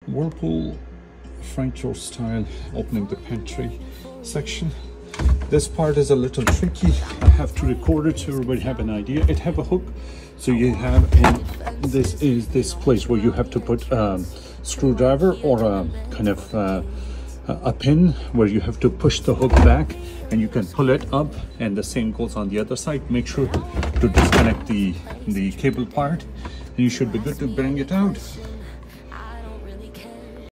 Whirlpool French door style opening the pantry section. This part is a little tricky. I have to record it so everybody have an idea. It have a hook, so you have, and this is this place where you have to put screwdriver or a kind of a pin where you have to push the hook back and you can pull it up, and the same goes on the other side. Make sure to disconnect the cable part and you should be good to bring it out.